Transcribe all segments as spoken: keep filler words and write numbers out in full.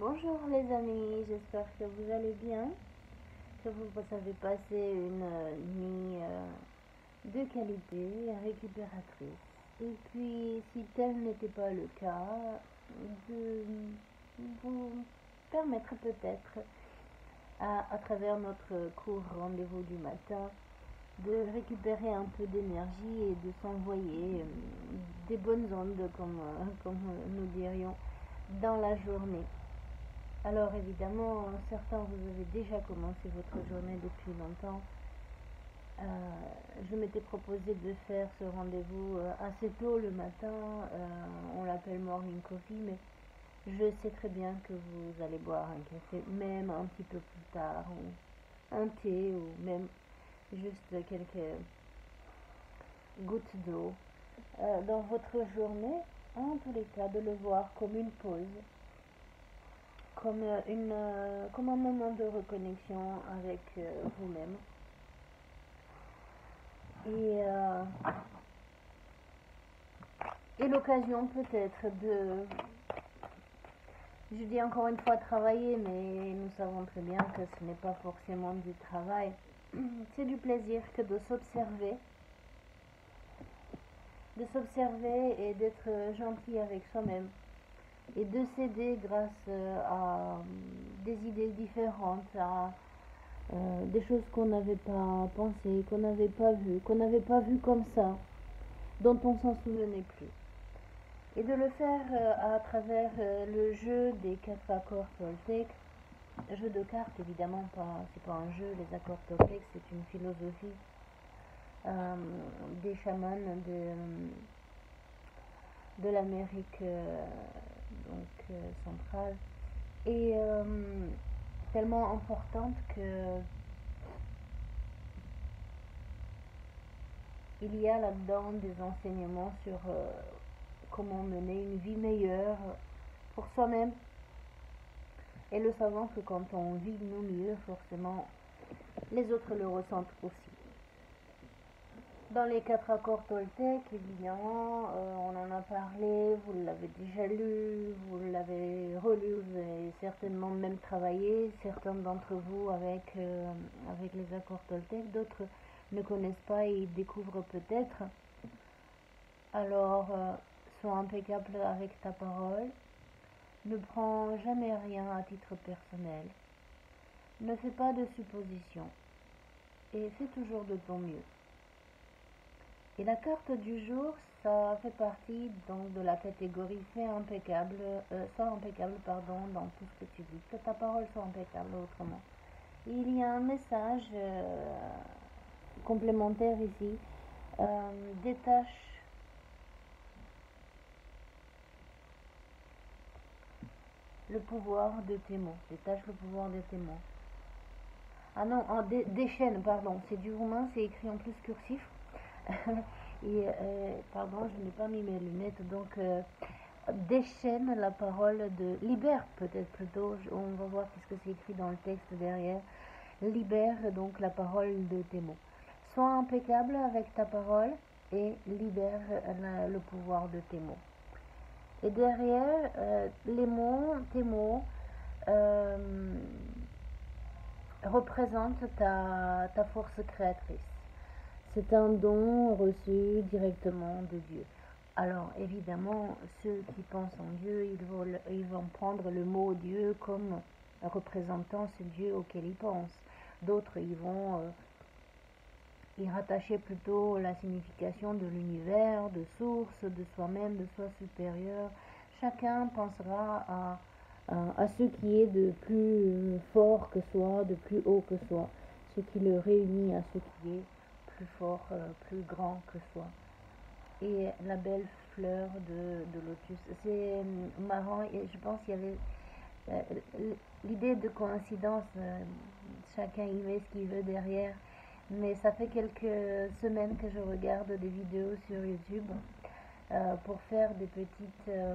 Bonjour les amis, j'espère que vous allez bien, que vous avez passé une euh, nuit euh, de qualité, récupératrice. Et puis, si tel n'était pas le cas, de vous permettre peut-être, à, à travers notre court rendez-vous du matin, de récupérer un peu d'énergie et de s'envoyer euh, des bonnes ondes, comme, euh, comme nous dirions, dans la journée. Alors évidemment, certains vous avez déjà commencé votre journée depuis longtemps. Euh, je m'étais proposé de faire ce rendez-vous euh, assez tôt le matin. Euh, on l'appelle morning coffee, mais je sais très bien que vous allez boire un café, même un petit peu plus tard, ou un thé, ou même juste quelques gouttes d'eau euh, dans votre journée. En tous les cas, de le voir comme une pause, comme, une, euh, comme un moment de reconnexion avec euh, vous-même. Et, euh, et l'occasion peut-être de, je dis encore une fois travailler, mais nous savons très bien que ce n'est pas forcément du travail. C'est du plaisir que de s'observer, de s'observer et d'être gentil avec soi-même. Et de s'aider grâce à des idées différentes, à euh, des choses qu'on n'avait pas pensées, qu'on n'avait pas vues, qu'on n'avait pas vues comme ça, dont on s'en souvenait plus. Et de le faire euh, à travers euh, le jeu des quatre accords toltèques, jeu de cartes évidemment, pas, c'est pas un jeu, les accords toltèques c'est une philosophie euh, des chamans de, de l'Amérique euh, donc euh, centrale, et euh, tellement importante que il y a là-dedans des enseignements sur euh, comment mener une vie meilleure pour soi-même. Et le savant que quand on vit nous mieux, forcément, les autres le ressentent aussi. Dans les quatre accords toltèques, évidemment, euh, on en a parlé, vous l'avez déjà lu, vous l'avez relu, vous avez certainement même travaillé, certains d'entre vous avec, euh, avec les accords toltèques, d'autres ne connaissent pas et découvrent peut-être. Alors, euh, sois impeccable avec ta parole, ne prends jamais rien à titre personnel, ne fais pas de suppositions et fais toujours de ton mieux. Et la carte du jour, ça fait partie donc de la catégorie fais impeccable, euh, sois impeccable pardon, dans tout ce que tu dis, que ta parole soit impeccable autrement. Et il y a un message euh, complémentaire ici, euh, détache le pouvoir de tes mots, détache le pouvoir de tes mots. Ah non, en dé déchaîne, pardon, c'est du roumain, c'est écrit en plus cursif. Et euh, pardon, je n'ai pas mis mes lunettes, donc euh, déchaîne la parole de, libère peut-être plutôt, on va voir qu'est-ce que c'est écrit dans le texte derrière, libère donc la parole de tes mots. Sois impeccable avec ta parole et libère la, le pouvoir de tes mots. Et derrière, euh, les mots, tes mots, euh, représentent ta, ta force créatrice. C'est un don reçu directement de Dieu. Alors évidemment, ceux qui pensent en Dieu, ils vont, ils vont prendre le mot Dieu comme représentant ce Dieu auquel ils pensent. D'autres, ils vont euh, y rattacher plutôt la signification de l'univers, de source, de soi-même, de soi supérieur. Chacun pensera à, à, à ce qui est de plus fort que soi, de plus haut que soi, ce qui le réunit à ce qui est plus fort, euh, plus grand que soi. Et la belle fleur de, de lotus. C'est marrant, et je pense qu'il y avait euh, l'idée de coïncidence, euh, chacun y met ce qu'il veut derrière, mais ça fait quelques semaines que je regarde des vidéos sur YouTube euh, pour faire des petites euh,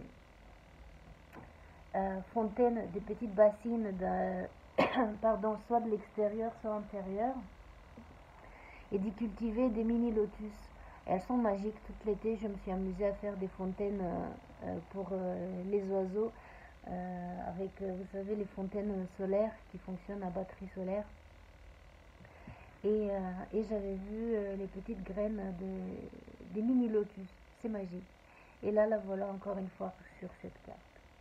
euh, fontaines, des petites bassines, de, pardon, soit de l'extérieur, soit intérieur, et d'y cultiver des mini lotus. Elles sont magiques. Tout l'été, je me suis amusée à faire des fontaines euh, pour euh, les oiseaux. euh, avec, euh, vous savez, les fontaines solaires qui fonctionnent à batterie solaire. Et, euh, et j'avais vu euh, les petites graines de, des mini lotus. C'est magique. Et là, la voilà encore une fois sur cette carte.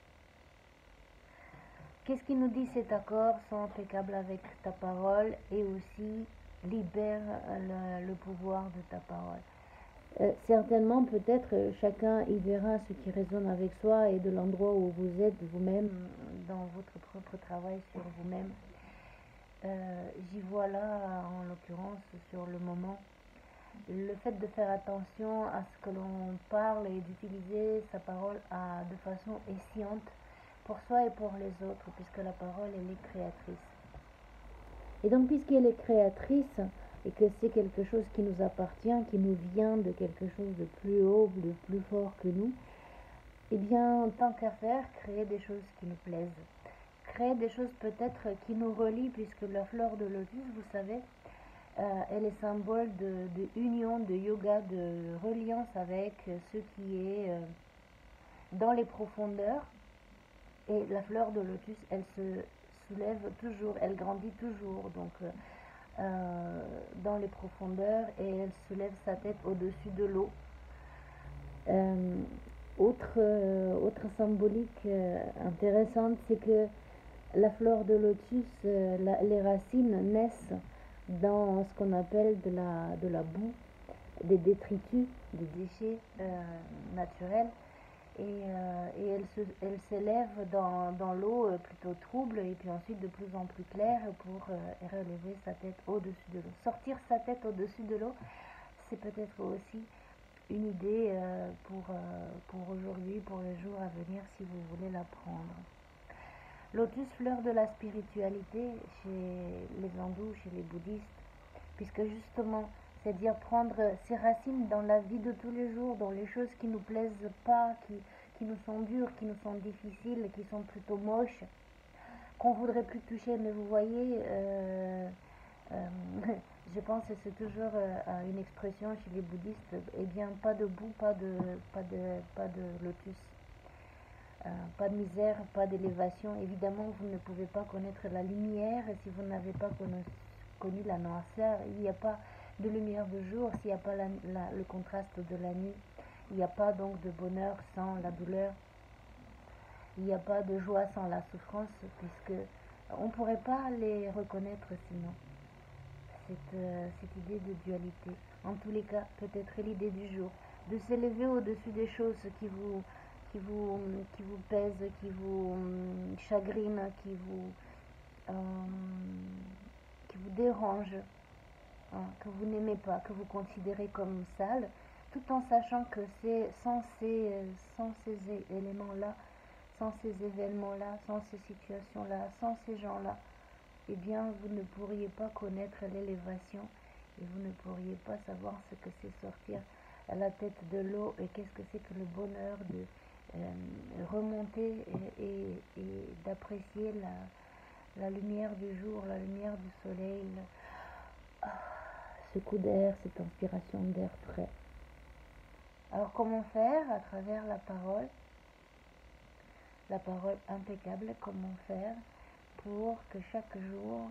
Qu'est-ce qui nous dit cet accord? Sois impeccable avec ta parole et aussi libère le, le pouvoir de ta parole. Euh, certainement, peut-être, euh, chacun y verra ce qui résonne avec soi et de l'endroit où vous êtes vous-même, dans votre propre travail sur vous-même. Euh, J'y vois là, en l'occurrence, sur le moment, le fait de faire attention à ce que l'on parle et d'utiliser sa parole à, de façon esciente pour soi et pour les autres, puisque la parole, elle est créatrice. Et donc, puisqu'elle est créatrice, et que c'est quelque chose qui nous appartient, qui nous vient de quelque chose de plus haut, de plus fort que nous, eh bien, tant qu'à faire, créer des choses qui nous plaisent. Créer des choses peut-être qui nous relient, puisque la fleur de lotus, vous savez, euh, elle est symbole de, de union, de yoga, de reliance avec ce qui est euh, dans les profondeurs. Et la fleur de lotus, elle se soulève toujours, elle grandit toujours, donc euh, dans les profondeurs, et elle soulève sa tête au-dessus de l'eau. Euh, autre, euh, autre symbolique euh, intéressante, c'est que la fleur de lotus, euh, la, les racines naissent dans ce qu'on appelle de la, de la boue, des détritus, des déchets euh, naturels. Et, euh, et elle, se, elle s'élève dans, dans l'eau euh, plutôt trouble et puis ensuite de plus en plus claire pour euh, relever sa tête au-dessus de l'eau. Sortir sa tête au-dessus de l'eau, c'est peut-être aussi une idée euh, pour, euh, pour aujourd'hui, pour les jours à venir, si vous voulez la prendre. Lotus, fleur de la spiritualité chez les hindous, chez les bouddhistes, puisque justement, c'est-à-dire prendre ses racines dans la vie de tous les jours, dans les choses qui nous plaisent pas, qui, qui nous sont dures, qui nous sont difficiles, qui sont plutôt moches, qu'on voudrait plus toucher. Mais vous voyez, euh, euh, je pense que c'est toujours euh, une expression chez les bouddhistes, eh bien, pas de boue, pas de, pas de, pas de lotus. Euh, pas de misère, pas d'élévation. Évidemment, vous ne pouvez pas connaître la lumière si vous n'avez pas connu, connu la noirceur. Il n'y a pas de lumière de jour s'il n'y a pas la, la, le contraste de la nuit. Il n'y a pas donc de bonheur sans la douleur. Il n'y a pas de joie sans la souffrance, puisque on ne pourrait pas les reconnaître sinon. Cette, euh, cette idée de dualité. En tous les cas, peut-être l'idée du jour, de s'élever au-dessus des choses qui vous qui vous, qui vous pèse, qui vous chagrine, qui vous, euh, qui vous dérange, hein, que vous n'aimez pas, que vous considérez comme sale, tout en sachant que c'est sans ces, sans ces éléments-là, sans ces événements-là, sans ces situations-là, sans ces gens-là, eh bien, vous ne pourriez pas connaître l'élévation et vous ne pourriez pas savoir ce que c'est sortir à la tête de l'eau et qu'est-ce que c'est que le bonheur de Euh, remonter et, et, et d'apprécier la, la lumière du jour, la lumière du soleil, le, ah, ce coup d'air, cette inspiration d'air frais. Alors comment faire à travers la parole, la parole impeccable, comment faire pour que chaque jour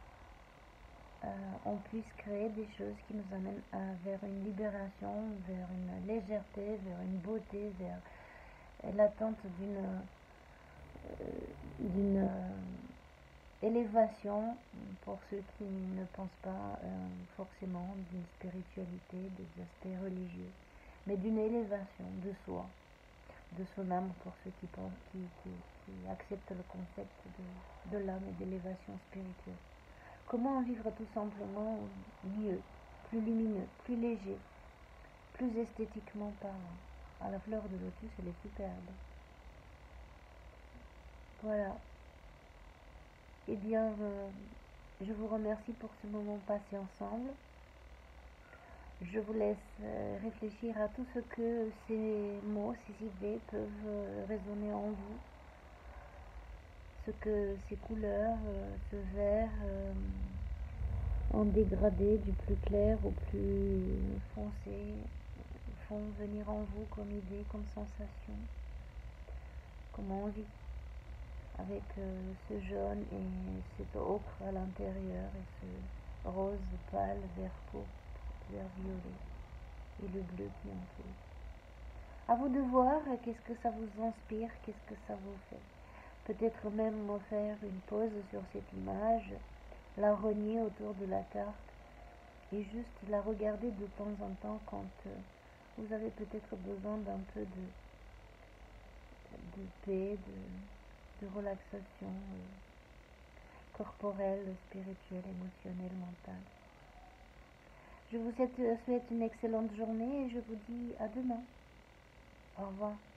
euh, on puisse créer des choses qui nous amènent à, vers une libération, vers une légèreté, vers une beauté, vers l'attente d'une euh, d'une euh, élévation pour ceux qui ne pensent pas euh, forcément d'une spiritualité, des aspects religieux, mais d'une élévation de soi, de son âme pour ceux qui, pensent, qui, qui, qui acceptent le concept de, de l'âme et d'élévation spirituelle. Comment vivre tout simplement mieux, plus lumineux, plus léger, plus esthétiquement parlant. À la fleur de lotus, elle est superbe. Voilà. Eh bien, euh, je vous remercie pour ce moment passé ensemble. Je vous laisse euh, réfléchir à tout ce que ces mots, ces idées peuvent euh, résonner en vous. Ce que ces couleurs, euh, ce vert, euh, en dégradé du plus clair au plus foncé, font venir en vous comme idée, comme sensation, comme envie. avec euh, ce jaune et cet ocre à l'intérieur et ce rose pâle vert pourpre, vert violet et le bleu qui entoure. À vous de voir qu'est-ce que ça vous inspire, qu'est-ce que ça vous fait. Peut-être même faire une pause sur cette image, la rogner autour de la carte et juste la regarder de temps en temps quand euh, vous avez peut-être besoin d'un peu de, de paix, de, de relaxation euh, corporelle, spirituelle, émotionnelle, mentale. Je vous souhaite une excellente journée et je vous dis à demain. Au revoir.